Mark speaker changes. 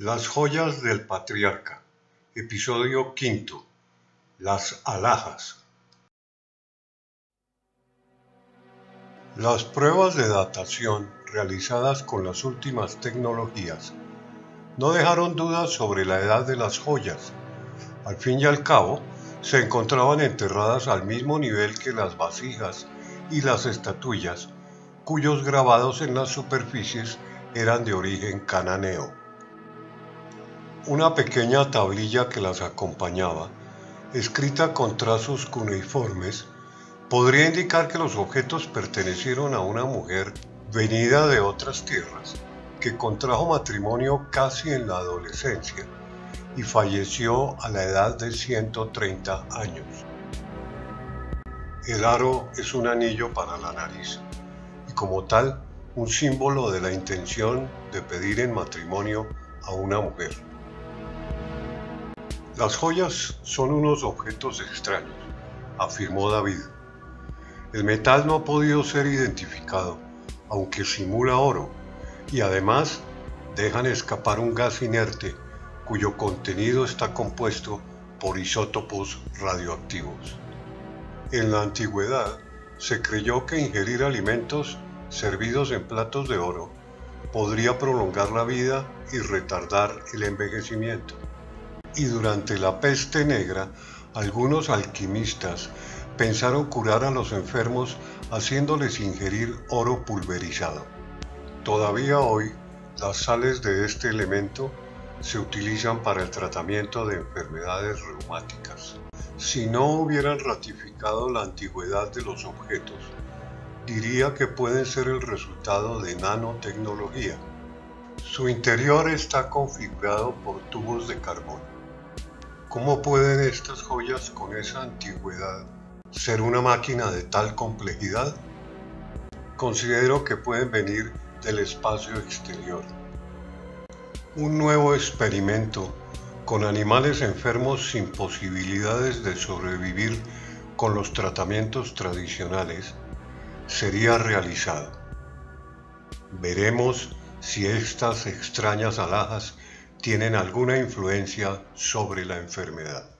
Speaker 1: Las joyas del patriarca, episodio quinto, las alhajas. Las pruebas de datación realizadas con las últimas tecnologías no dejaron dudas sobre la edad de las joyas. Al fin y al cabo, se encontraban enterradas al mismo nivel que las vasijas y las estatuillas, cuyos grabados en las superficies eran de origen cananeo. Una pequeña tablilla que las acompañaba, escrita con trazos cuneiformes, podría indicar que los objetos pertenecieron a una mujer venida de otras tierras, que contrajo matrimonio casi en la adolescencia y falleció a la edad de 130 años. El aro es un anillo para la nariz y como tal un símbolo de la intención de pedir en matrimonio a una mujer. Las joyas son unos objetos extraños, afirmó David. El metal no ha podido ser identificado, aunque simula oro, y además dejan escapar un gas inerte cuyo contenido está compuesto por isótopos radioactivos. En la antigüedad se creyó que ingerir alimentos servidos en platos de oro podría prolongar la vida y retardar el envejecimiento. Y durante la peste negra, algunos alquimistas pensaron curar a los enfermos haciéndoles ingerir oro pulverizado. Todavía hoy, las sales de este elemento se utilizan para el tratamiento de enfermedades reumáticas. Si no hubieran ratificado la antigüedad de los objetos, diría que pueden ser el resultado de nanotecnología. Su interior está configurado por tubos de carbón. ¿Cómo pueden estas joyas con esa antigüedad ser una máquina de tal complejidad? Considero que pueden venir del espacio exterior. Un nuevo experimento con animales enfermos sin posibilidades de sobrevivir con los tratamientos tradicionales sería realizado. Veremos si estas extrañas alhajas tienen alguna influencia sobre la enfermedad.